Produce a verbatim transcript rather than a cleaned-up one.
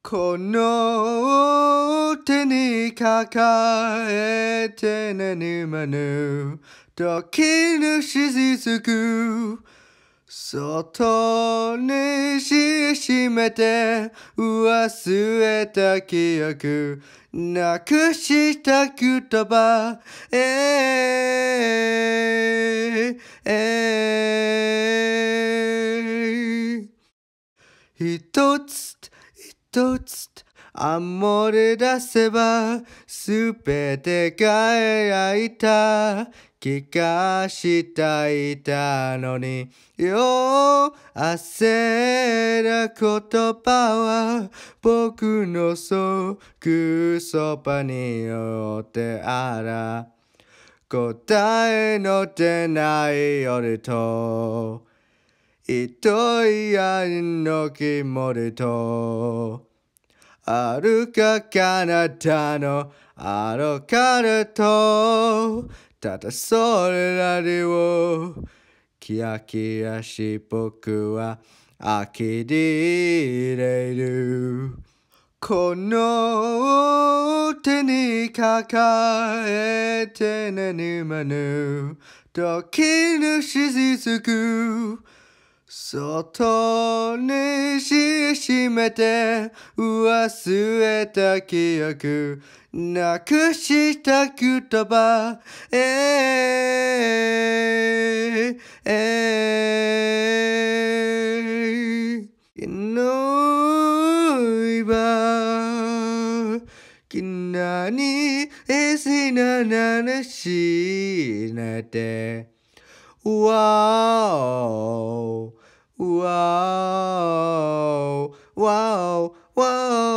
この手に抱えて何まぬ時の雫く外にしめて忘れた記憶なくした言葉えー、えー、一つ一つあれ出せばすべてが描いた気がしたいたのによ焦る言葉は僕のそぐそばにおってあら答えの出ない夜と糸いやの肝でとあるか彼方のあの彼とただそれらりをキラキラし僕は呆れるこの手に抱えて何まぬ時の雫く外にしめて忘れた記憶なくした言葉えー、えー、祈りはきなにえしなななしなてWow, wow, wow, wow.